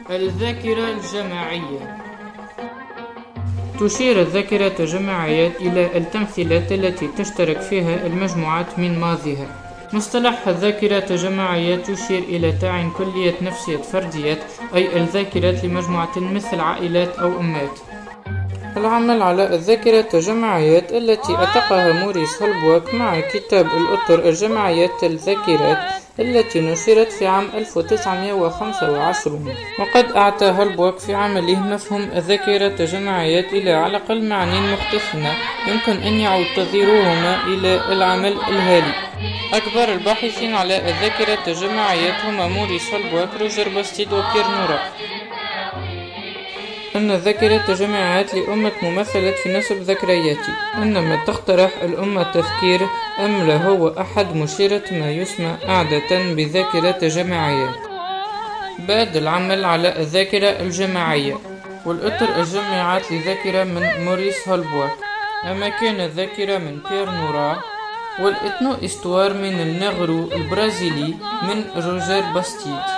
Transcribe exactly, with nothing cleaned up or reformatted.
الذاكرة الجماعية. تشير الذاكرة الجماعية إلى التمثيلات التي تشترك فيها المجموعات من ماضيها. مصطلح الذاكرة الجماعية تشير إلى تعين كلية نفسية فرديات، أي الذاكرات لمجموعة مثل عائلات أو أمات. العمل على الذاكرة الجماعيات التي أطلقها موريس هولبواك مع كتاب الأطر الجماعيات الذاكرات التي نشرت في عام ألف وتسعمائة وخمسة وعشرين. وقد أعطى هولبواك في عمله مفهوم الذاكرة الجماعيات إلى على الأقل معانين مختلفة يمكن أن يعود تظهيرهما إلى العمل الهالي. أكبر الباحثين على الذاكرة الجماعيات هما موريس هولبواك، روجر باستيد وبيير نورا. أن الذاكرة الجماعيات لأمة ممثلة في نسب ذكرياتي، إنما تقترح الأمة التذكير أم لا هو أحد مشيرة ما يسمى عادة بذاكرة الجماعيات. بعد العمل على الذاكرة الجماعية والأطر الجماعات لذاكرة من موريس هولبواك، أماكن الذاكرة من بيير نورا، والإثنو إستوار من النغرو البرازيلي من روجر باستيد.